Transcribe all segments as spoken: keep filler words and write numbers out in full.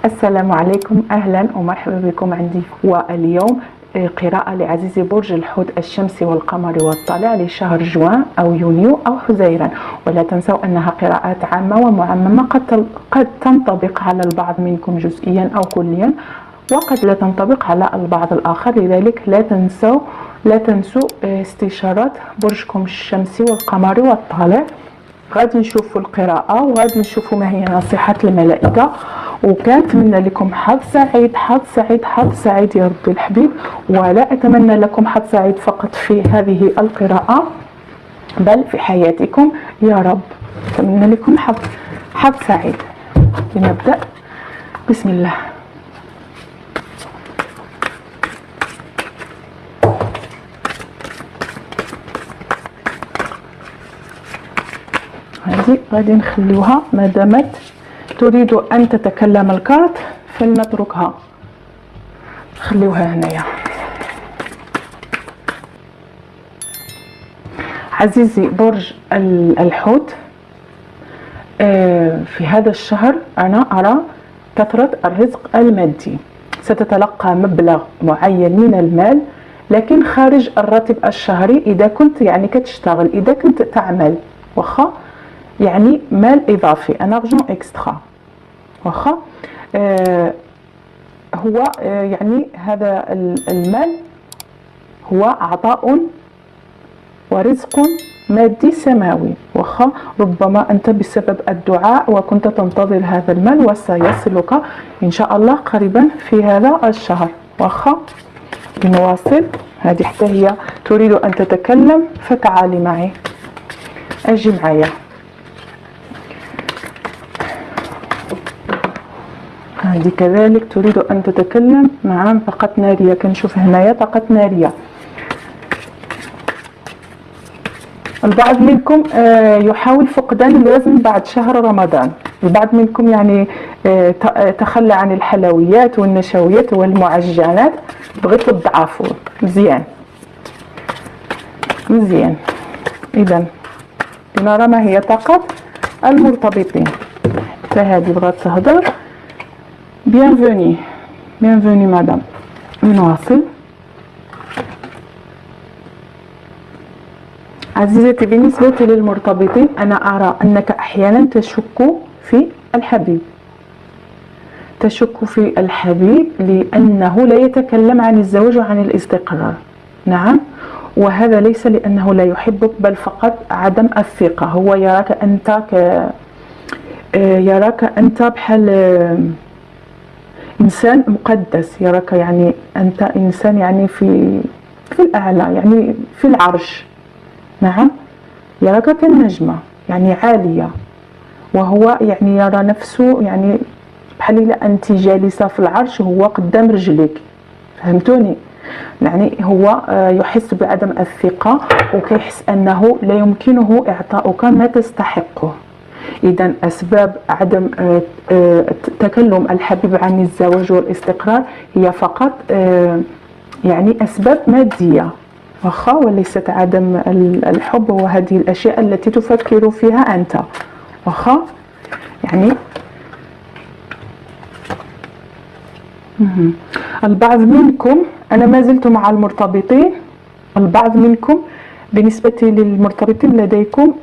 السلام عليكم، أهلا ومرحبا بكم عندي. واليوم قراءة لعزيزي برج الحوت الشمسي والقمر والطالع لشهر جوان أو يونيو أو حزيران. ولا تنسوا أنها قراءات عامة ومعممة، قد قد تنطبق على البعض منكم جزئيا أو كليا، وقد لا تنطبق على البعض الآخر. لذلك لا تنسوا لا تنسوا استشارة برجكم الشمسي والقمر والطالع. غادي نشوفوا القراءة وغادي نشوفوا ما هي نصيحة الملائكة، وكنتمنى لكم حظ سعيد حظ سعيد حظ سعيد يا ربي الحبيب. ولا أتمنى لكم حظ سعيد فقط في هذه القراءة بل في حياتكم يا رب. أتمنى لكم حظ حظ سعيد. لنبدأ بسم الله. هذه غادي نخليوها ما دامت تريد أن تتكلم الكارت فلنتركها، خليوها هنايا. عزيزي برج الحوت، في هذا الشهر أنا أرى كثرة الرزق المادي. ستتلقى مبلغ معين من المال لكن خارج الراتب الشهري إذا كنت يعني كتشتغل، إذا كنت تعمل واخا يعني مال إضافي، أن أرجون إكسترا واخا. آه هو آه يعني هذا المال هو عطاء ورزق مادي سماوي واخا. ربما أنت بسبب الدعاء وكنت تنتظر هذا المال وسيصلك إن شاء الله قريبا في هذا الشهر واخا. نواصل. هذه حتى هي تريد أن تتكلم فتعالي معي، أجي معايا. هذه كذلك تريد أن تتكلم. نعم، طاقة نارية. كنشوف هنايا طاقة نارية. البعض منكم يحاول فقدان الوزن بعد شهر رمضان. البعض منكم يعني تخلى عن الحلويات والنشويات والمعجنات، بغيت تضعفوا. مزيان مزيان. إذا لنرى ما هي طاقة المرتبطين. فهذه بغات تهضر. Bienvenue, bienvenue madame. نواصل. عزيزتي، بالنسبة للمرتبطين أنا أرى أنك أحيانا تشك في الحبيب، تشك في الحبيب لأنه لا يتكلم عن الزواج وعن الاستقرار. نعم، وهذا ليس لأنه لا يحبك بل فقط عدم الثقة. هو يراك أنت ك يراك أنت بحال إنسان مقدس، يراك يعني أنت إنسان يعني في في الأعلى، يعني في العرش. نعم، يراك كالنجمة يعني عالية، وهو يعني يرى نفسه يعني بحال إلا أنت جالسة في العرش وهو قدام رجليك. فهمتوني؟ يعني هو يحس بعدم الثقة وكيحس أنه لا يمكنه إعطاؤك ما تستحقه. إذا أسباب عدم تكلم الحبيب عن الزواج والاستقرار هي فقط يعني أسباب مادية واخا، وليست عدم الحب وهذه الأشياء التي تفكر فيها أنت واخا. يعني البعض منكم، أنا ما زلت مع المرتبطين، البعض منكم بالنسبة للمرتبطين لديكم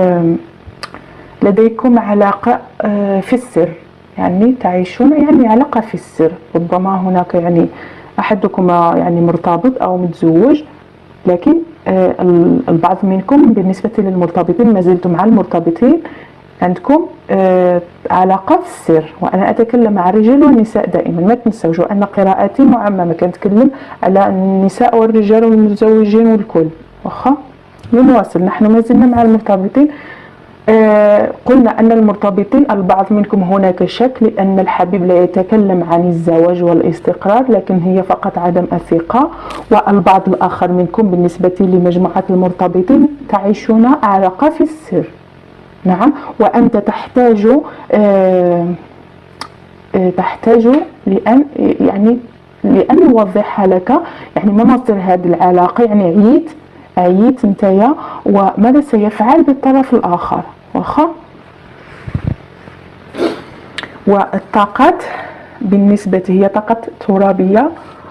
لديكم علاقة في السر، يعني تعيشون يعني علاقة في السر. ربما هناك يعني أحدكما يعني مرتبط أو متزوج، لكن البعض منكم بالنسبة للمرتبطين، ما زلت مع المرتبطين، عندكم علاقة في السر. وأنا أتكلم مع الرجال والنساء دائما، ما تنسوا أن قراءاتي معممة، كنتكلم على النساء والرجال والمتزوجين والكل واخا. نواصل. نحن ما زلنا مع المرتبطين. آه قلنا أن المرتبطين البعض منكم هناك شك لأن الحبيب لا يتكلم عن الزواج والاستقرار، لكن هي فقط عدم الثقة. والبعض الآخر منكم بالنسبة لمجموعة المرتبطين تعيشون علاقة في السر. نعم، وأنت تحتاج آه آه تحتاج لأن يعني لأن نوضحها لك يعني ما مصير هذه العلاقة. يعني عييت عييت نتايا وماذا سيفعل بالطرف الآخر واخا. والطاقات بالنسبة هي طاقة ترابية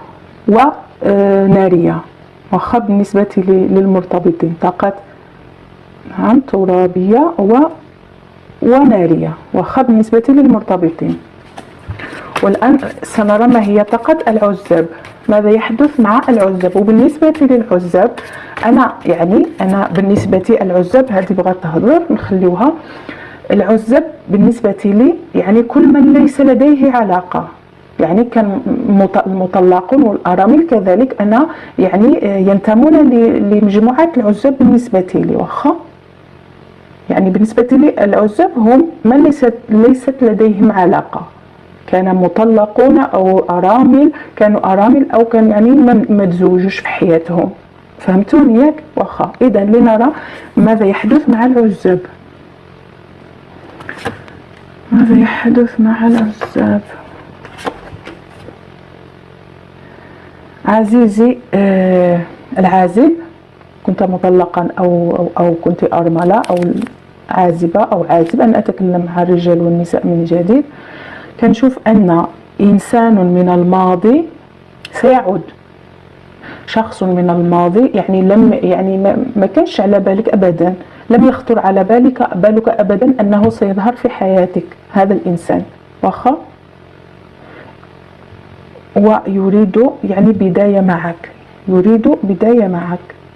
ونارية، واخا بالنسبة للمرتبطين طاقة نعم ترابية و ونارية، واخا بالنسبة للمرتبطين. والآن سنرى ما هي طاقة العزاب، ماذا يحدث مع العزاب. وبالنسبة للعزاب أنا يعني أنا بالنسبة العزاب هذه بغات تهضر نخليوها. العزاب بالنسبة لي يعني كل من ليس لديه علاقة، يعني كان المطلقون والأرامل كذلك أنا يعني ينتمون لمجموعة العزاب بالنسبة لي، واخا يعني بالنسبة لي العزاب هم من ليست ليست لديهم علاقة، كان مطلقون أو أرامل، كانوا أرامل أو كان يعني ما تزوجوش في حياتهم، فهمتوني ياك؟ واخا إذا لنرى ماذا يحدث مع العزاب. ماذا يحدث مع العزاب؟ عزيزي آه العازب، كنت مطلقا أو, أو, أو كنت أرملة أو عازبة أو عازب، أنا أتكلم مع الرجال والنساء من جديد. كنشوف أن إنسان من الماضي سيعود، شخص من الماضي يعني لم يعني ما, ما كانش على بالك أبدا، لم يخطر على بالك بالك أبدا أنه سيظهر في حياتك هذا الإنسان، واخا ويريد يعني بداية معك، يريد بداية معك.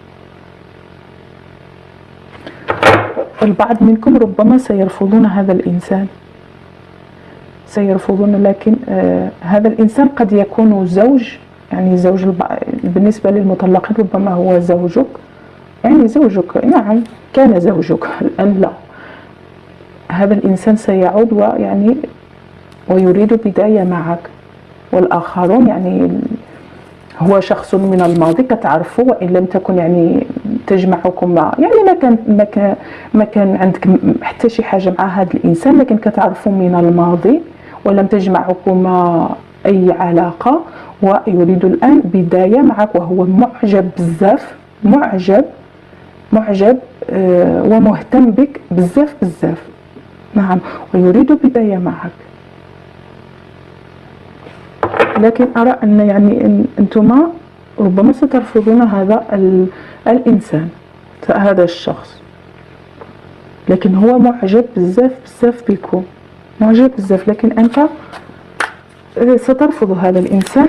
البعض منكم ربما سيرفضون هذا الإنسان، سيرفضون، لكن آه هذا الإنسان قد يكون زوج، يعني زوج بالنسبة للمطلقين ربما هو زوجك، يعني زوجك، نعم كان زوجك الآن لا. هذا الإنسان سيعود ويعني ويريد بداية معك. والآخرون يعني هو شخص من الماضي كتعرفوا، وإن لم تكن يعني تجمعكم مع يعني ما كان ما كان ما كان عندك حتى شي حاجة مع هذا الإنسان، لكن كتعرفوا من الماضي ولم تجمعكما أي علاقة، ويريد الآن بداية معك، وهو معجب بزاف، معجب معجب آه ومهتم بك بزاف بزاف، نعم، ويريد بداية معك. لكن أرى أن يعني أنتما ربما سترفضون هذا الإنسان، هذا الشخص، لكن هو معجب بزاف بزاف بكم، معجب بزاف، لكن أنت سترفض هذا الإنسان،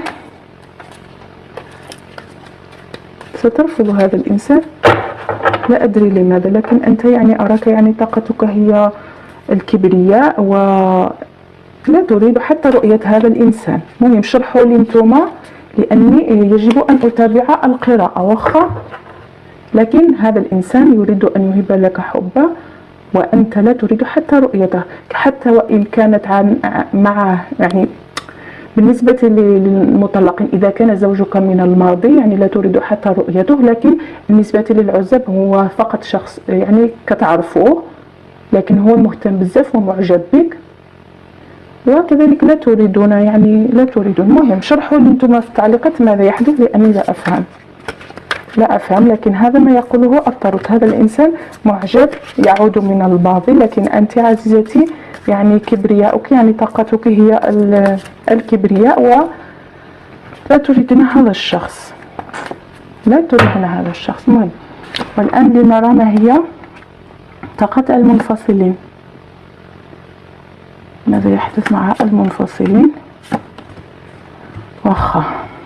سترفض هذا الإنسان، لا أدري لماذا، لكن أنت يعني أراك يعني طاقتك هي الكبرياء و لا تريد حتى رؤية هذا الإنسان. مهم شرحوا لي انتوما، لأني يجب أن أتابع القراءة، واخا لكن هذا الإنسان يريد أن يهب لك حبه وأنت لا تريد حتى رؤيته، حتى وإن كانت عن معه يعني بالنسبة للمطلقين إذا كان زوجك من الماضي يعني لا تريد حتى رؤيته، لكن بالنسبة للعزاب هو فقط شخص يعني كتعرفوه، لكن هو مهتم بزاف ومعجب بك، وكذلك لا تريدون يعني لا تريدون. المهم شرحوا لي انتم في التعليقات ماذا يحدث، لأني لا أفهم لا أفهم لكن هذا ما يقوله أفترض. هذا الإنسان معجب يعود من الماضي، لكن أنت عزيزتي يعني كبرياؤك يعني طاقتك هي الكبرياء ولا تريدين هذا الشخص، لا تريدين هذا الشخص. المهم والآن لنرى ما هي طاقة المنفصلين، ماذا يحدث مع المنفصلين. واخا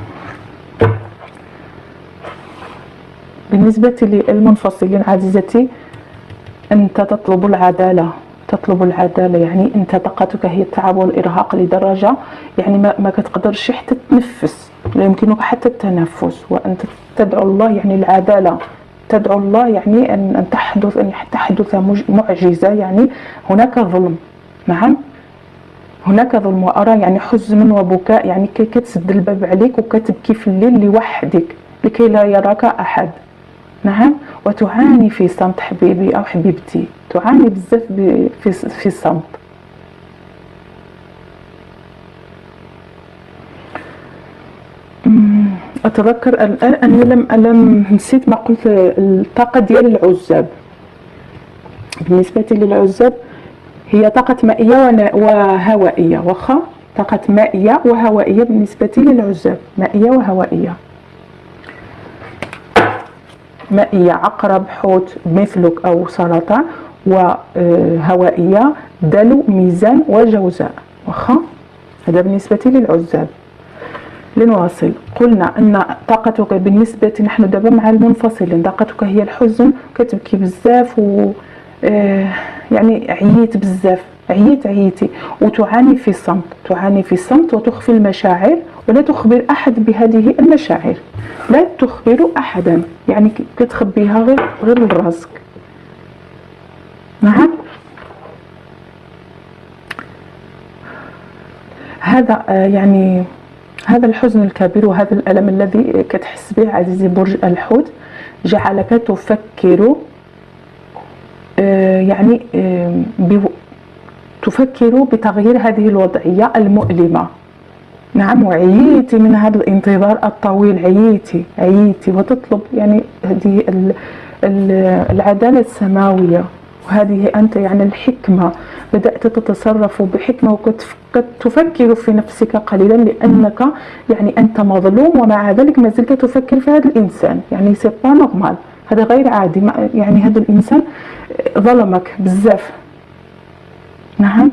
بالنسبة للمنفصلين عزيزتي أنت تطلب العدالة، تطلب العدالة يعني أنت طاقتك هي التعب والإرهاق لدرجة يعني ما, ما كتقدرش حتى تتنفس، لا يمكنك حتى التنفس، وأنت تدعو الله يعني العدالة، تدعو الله يعني أن, أن تحدث أن تحدث معجزة، يعني هناك ظلم، نعم هناك ظلم، وأرى يعني حزن وبكاء، يعني كي كتسد الباب عليك وكتبكي في الليل لوحدك لكي لا يراك أحد، نعم، وتعاني في صمت حبيبي أو حبيبتي، تعاني بزاف في في الصمت. أتذكر الآن أني لم ألم نسيت ما قلت الطاقة ديال العزاب. بالنسبة للعزاب هي طاقة مائية وهوائية، واخا طاقة مائية وهوائية بالنسبة للعزاب، مائية وهوائية. مائية عقرب، حوت، مثلك أو سرطان، وهوائية دلو، ميزان وجوزاء. واخا هذا بالنسبة للعزاب. لنواصل. قلنا أن طاقتك بالنسبة نحن دابا مع المنفصلين، طاقتك هي الحزن، كتبكي بزاف و آه يعني عييت بزاف، عييت عييتي وتعاني في الصمت، تعاني في الصمت وتخفي المشاعر ولا تخبر أحد بهذه المشاعر، لا تخبر أحدا، يعني كتخبيها غير غير لراسك. نعم. هذا آه يعني هذا الحزن الكبير وهذا الألم الذي كتحس به عزيزي برج الحوت جعلك تفكر آه يعني آه تفكر بتغيير هذه الوضعية المؤلمة. نعم. وعييتي من هذا الانتظار الطويل، عييتي عييتي وتطلب يعني هذه العدالة السماوية، وهذه أنت يعني الحكمة، بدأت تتصرف بحكمة وتفكر في نفسك قليلا لأنك يعني أنت مظلوم، ومع ذلك ما زلت تفكر في هذا الإنسان، يعني سي با نورمال، هذا غير عادي، يعني هذا الإنسان ظلمك بزاف. نعم.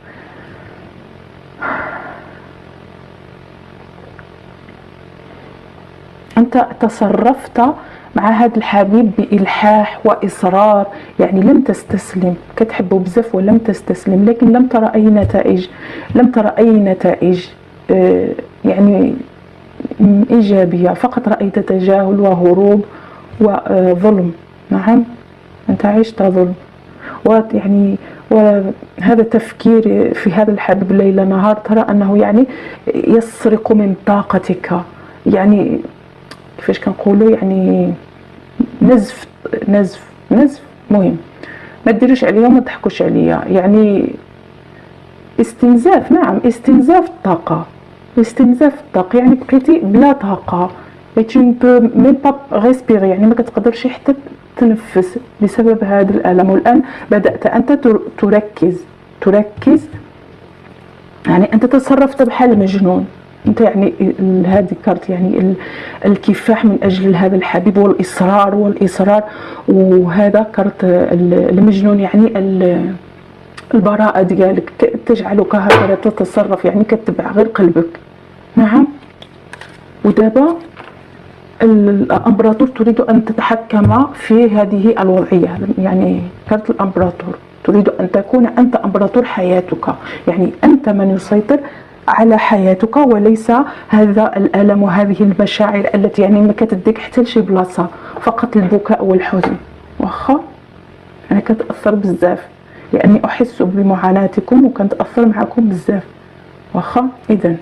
أنت تصرفت مع هذا الحبيب بإلحاح وإصرار، يعني لم تستسلم، كتحبه بزاف ولم تستسلم، لكن لم ترى أي نتائج، لم ترى أي نتائج آه يعني إيجابية، فقط رأيت تجاهل وهروب وظلم. نعم. أنت عشت ظلم، ويعني وهذا التفكير في هذا الحبيب ليل نهار، ترى أنه يعني يسرق من طاقتك، يعني كيفاش كنقولوا يعني نزف نزف نزف مهم، ما ديروش عليا وما تضحكوش عليا، يعني استنزاف. نعم، استنزاف الطاقة، استنزاف الطاقة، يعني بقيتي بلا طاقة، tu ne peux même pas respirer، يعني ما كتقدرش حتى تنفس بسبب هذا الألم. والآن بدأت أنت تركز تركز يعني أنت تصرفت بحال المجنون، أنت يعني هذه كارت يعني الكفاح من أجل هذا الحبيب والإصرار والإصرار، وهذا كارت المجنون، يعني البراءة ديالك تجعلك هكذا تتصرف، يعني كتبع غير قلبك. نعم. ودابا الامبراطور تريد ان تتحكم في هذه الوضعيه، يعني كارت الامبراطور تريد ان تكون انت امبراطور حياتك، يعني انت من يسيطر على حياتك وليس هذا الالم وهذه المشاعر التي يعني ما كتديك حتى لشي بلاصه، فقط البكاء والحزن. واخا انا كتاثر بزاف لاني احس بمعاناتكم وكنتاثر معكم بزاف. واخا اذا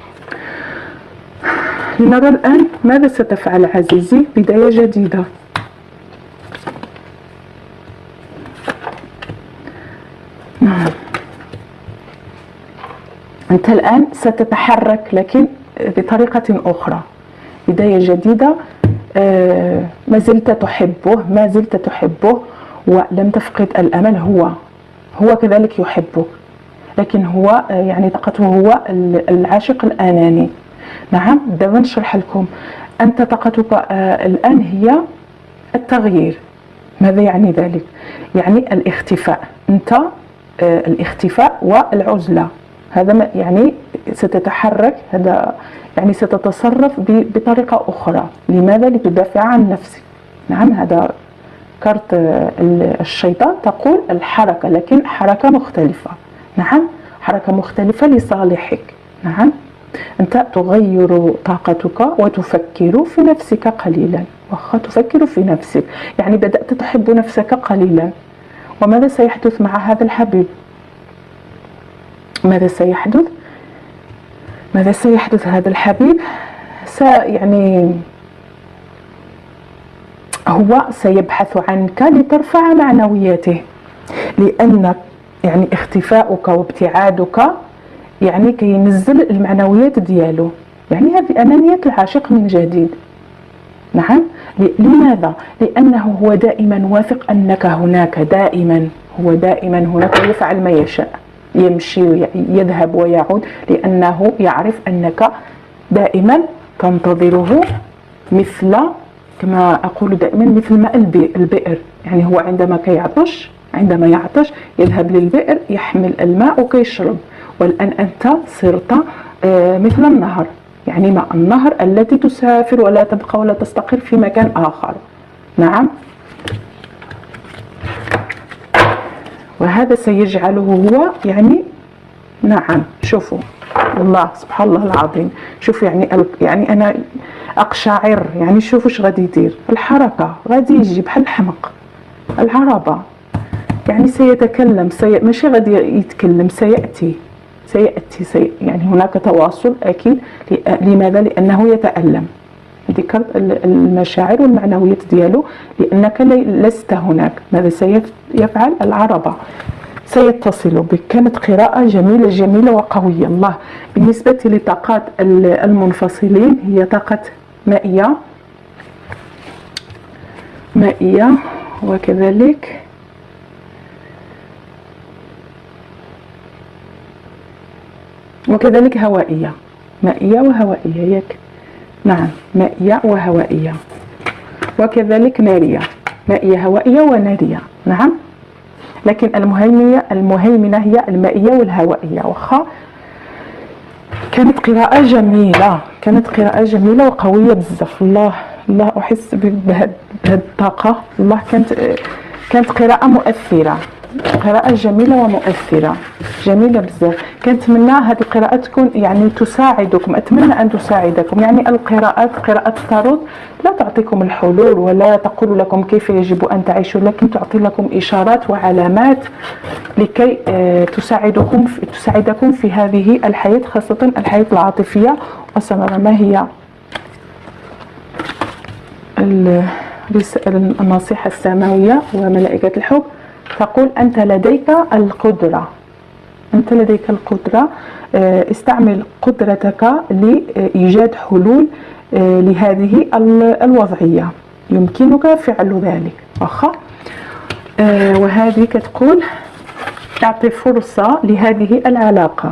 لنرى الآن ماذا ستفعل عزيزي. بداية جديدة. أنت الآن ستتحرك لكن بطريقة أخرى، بداية جديدة. آه ما زلت تحبه، ما زلت تحبه ولم تفقد الأمل، هو هو كذلك يحبك، لكن هو آه يعني طاقته هو العاشق الأناني. نعم. دابا نشرح لكم. أنت طاقتك آه الآن هي التغيير. ماذا يعني ذلك؟ يعني الاختفاء. أنت آه الاختفاء والعزلة، هذا يعني ستتحرك، هذا يعني ستتصرف بطريقة أخرى. لماذا؟ لتدافع عن نفسك. نعم. هذا كارت آه الشيطان تقول الحركة، لكن حركة مختلفة. نعم. حركة مختلفة لصالحك. نعم. أنت تغير طاقتك وتفكر في نفسك قليلا. واخا تفكر في نفسك، يعني بدأت تحب نفسك قليلا. وماذا سيحدث مع هذا الحبيب؟ ماذا سيحدث؟ ماذا سيحدث هذا الحبيب؟ س يعني هو سيبحث عنك لترفع معنوياته، لأن يعني اختفاؤك وابتعادك يعني كينزل المعنويات ديالو، يعني هذه أنانية العاشق من جديد. نعم. لماذا؟ لأنه هو دائما واثق أنك هناك، دائما هو دائما هناك ويفعل ما يشاء. يمشي يذهب ويعود، لأنه يعرف أنك دائما تنتظره، مثل كما أقول دائما مثل ماء البئر. يعني هو عندما كيعطش عندما يعطش يذهب للبئر يحمل الماء وكيشرب، والآن أنت صرت مثل النهر، يعني ماء النهر التي تسافر ولا تبقى ولا تستقر في مكان آخر. نعم، وهذا سيجعله هو يعني نعم. شوفوا الله سبحان الله العظيم، شوفوا يعني يعني أنا أقشعر، يعني شوفوا اش غادي يدير، الحركة غادي يجي بحال الحمق، العربة يعني سيتكلم سي... ماشي غادي يتكلم، سيأتي سيأتي سي... يعني هناك تواصل أكيد. لماذا؟ لأنه يتألم، ذكر المشاعر والمعنويات ديالو، لأنك لست هناك. ماذا سيفعل؟ العربة سيتصل بك. كانت قراءة جميلة جميلة وقوية. الله بالنسبة لطاقات المنفصلين هي طاقة مائية مائية وكذلك وكذلك هوائية، مائية وهوائية ياك. نعم، مائية وهوائية، وكذلك نارية، مائية هوائية ونارية. نعم، لكن المهيمنة المهيمنة هي المائية والهوائية. واخا كانت قراءة جميلة، كانت قراءة جميلة وقوية بزاف. الله الله أحس بهذه الطاقة. الله كانت كانت قراءة مؤثرة، قراءة جميلة ومؤثرة، جميلة بزاف. كنتمنى هذه القراءة تكون يعني تساعدكم، أتمنى أن تساعدكم. يعني القراءات قراءة التاروت لا تعطيكم الحلول ولا تقول لكم كيف يجب أن تعيشوا، لكن تعطي لكم إشارات وعلامات لكي تساعدكم في تساعدكم في هذه الحياة، خاصة الحياة العاطفية. وسنرى ما هي النصيحة السماوية وملائكة الحب. تقول أنت لديك القدرة، أنت لديك القدرة، استعمل قدرتك لإيجاد حلول لهذه الوضعية، يمكنك فعل ذلك. واخا وهذه كتقول تعطي فرصة لهذه العلاقة،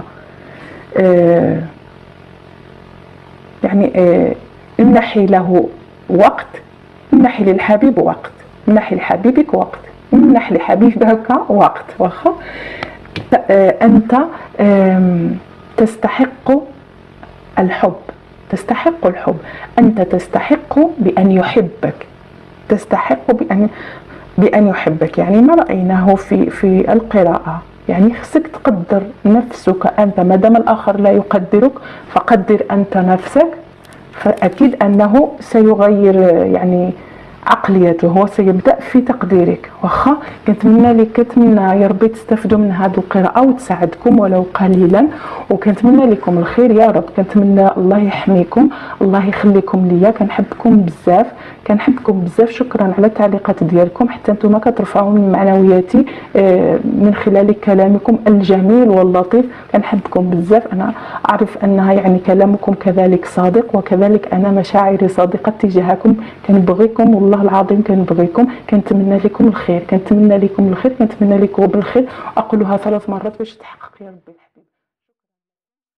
يعني امنحي له وقت، امنحي للحبيب وقت، امنحي لحبيبك وقت، امنح لحبيبك وقت. واخا أنت تستحق الحب، تستحق الحب، أنت تستحق بأن يحبك، تستحق بأن بأن يحبك. يعني ما رأيناه في في القراءة، يعني خصك تقدر نفسك أنت، ما دام الآخر لا يقدرك فقدر أنت نفسك، فأكيد أنه سيغير يعني عقليته، هو سيبدأ في تقديرك. واخا كنتمنى لك كنتمنى يا ربي تستافدوا من هذه القراءة وتساعدكم ولو قليلا، وكنتمنى لكم الخير يا رب. كنتمنى الله يحميكم، الله يخليكم ليا، كنحبكم بزاف، كنحبكم بزاف. شكرا على التعليقات ديالكم، حتى نتوما كترفعوا من معنوياتي من خلال كلامكم الجميل واللطيف. كنحبكم بزاف، انا اعرف انها يعني كلامكم كذلك صادق، وكذلك انا مشاعري صادقة تجاهكم. كنبغيكم والله العظيم، كنبغيكم، كنتمنى لكم الخير، كنتمنى لكم الخير، كنتمنى لكم بالخير. اقولها ثلاث مرات باش تحقق يا ربي.